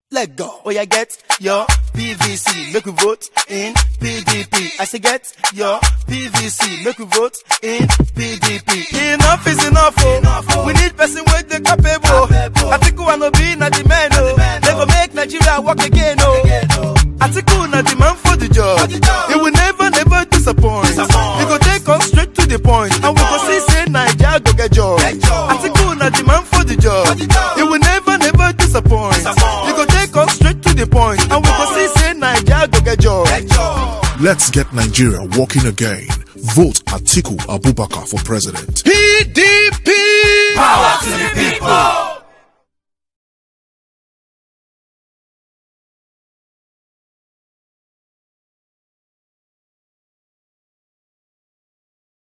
Let go. Oh, yeah, get your PVC. Make we vote in PDP. I say get your PVC. Make we vote in PDP. Enough is enough, oh. We need person with the capable. Atiku wanna be na the man, oh. They go make Nigeria work again, oh. Atiku na the man for the job. He will never disappoint. He go take us straight to the point. And we go see say Nigeria go get job. Atiku na the man for the job. He will never disappoint. He go take us straight to the point. And we go see say Nigeria go get job. Let's get Nigeria walking again. Vote Atiku Abubakar for president. PDP! Power!